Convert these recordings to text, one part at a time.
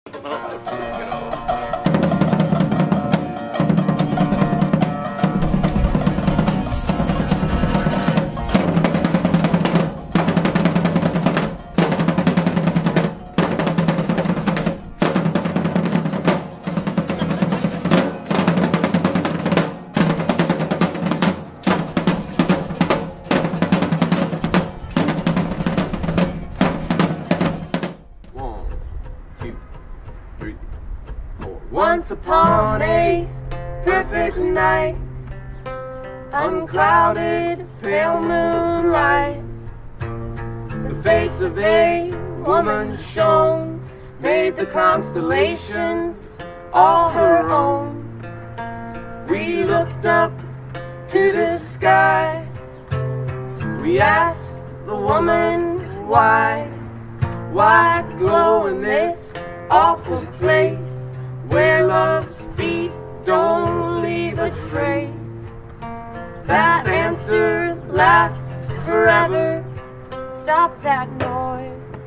Once upon a perfect night, unclouded, pale moonlight, the face of a woman shone, made the constellations all her own. We looked up to the sky, we asked the woman why glow in this awful place where love's feet don't leave a trace. That answer lasts forever. Stop that noise.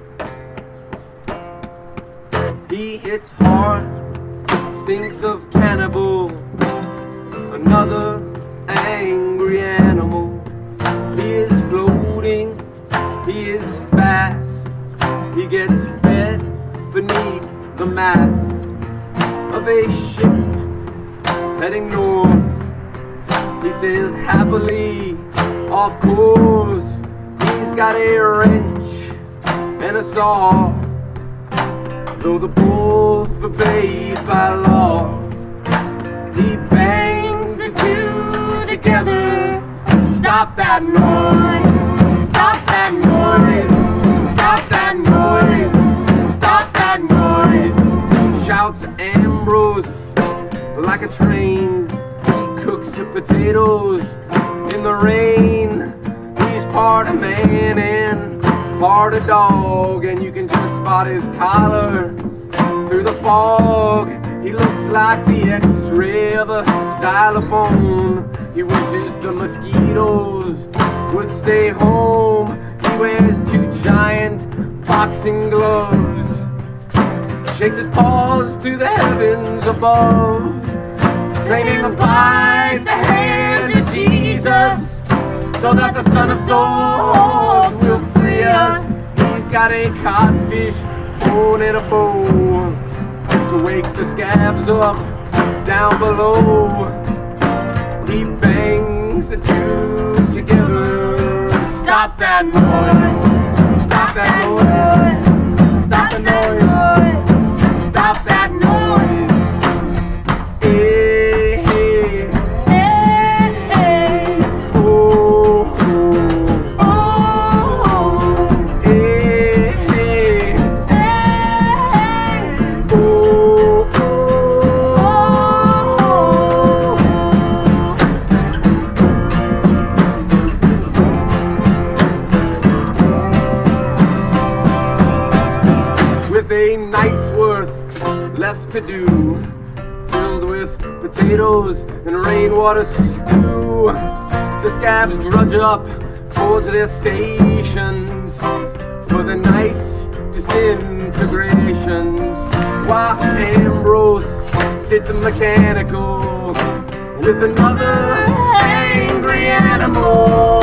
He hits hard, stinks of cannibal, another angry animal. He is floating, he is fast, he gets fed beneath the mast of a ship heading north. He says happily, of course, he's got a wrench and a saw, though they're both obeyed by law. He bangs the two together. Stop that noise, stop that noise, stop that noise, stop that noise, shouts Ambrose like a train. He cooks the potatoes in the rain. He's part a man and part a dog, and you can just spot his collar through the fog. He looks like the X-ray of a xylophone. He wishes the mosquitoes would stay home. He wears two giant boxing gloves, shakes his paws to the heavens above, claiming to bite the hand of Jesus, so that the Son of Souls will free us. He's got a codfish bone and a bow to wake the scabs up down below. He bangs the two together. Stop that noise, stop that noise, stop the noise, stop that noise. Hey, hey, hey, hey. Oh, oh, oh, oh. Hey, hey, hey, oh, oh, oh. With a night's worth left to do, filled with potatoes and rainwater stew, the scabs drudge up towards their stations for the night's disintegrations, while Ambrose sits mechanical with another angry animal.